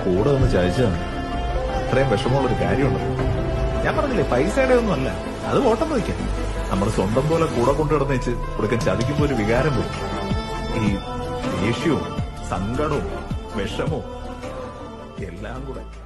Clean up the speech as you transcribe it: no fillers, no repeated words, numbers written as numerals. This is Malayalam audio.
കൂടെ ഒന്ന് ചതിച്ചതാണ്. അത്രയും വിഷമമുള്ളൊരു കാര്യമുണ്ടല്ലോ. ഞാൻ പറഞ്ഞില്ലേ, പൈസയുടെ ഒന്നും അല്ല, അത് ഓട്ടം വയ്ക്കാം. നമ്മുടെ സ്വന്തം പോലെ കൂടെ കൊണ്ടുകിടന്ന് വെച്ച് കൊടുക്കാൻ ചതിക്കുമ്പോ ഒരു വികാരം വരും. ഈ ദേഷ്യവും സങ്കടവും വിഷമവും എല്ലാം കൂടെ